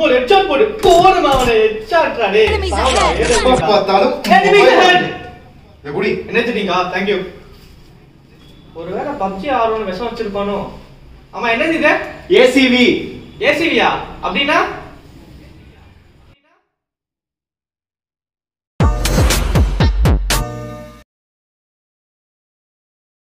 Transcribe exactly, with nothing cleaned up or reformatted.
போடு ஹெட்ஷாட் போடு போடுமா அவனை ஹெட்ஷாட்ரா டேய் சாவடா எப்ப பார்த்தாலும் எனிமீஸ் ஹெட் எப்படி என்னதுடீங்க थैंक यू ஒருவேளை பப்ஜி ஆர்வன விஷம் வச்சிருப்பானோ ஆமா என்னது இது ஏசிவி ஏசிவியா அப்படினா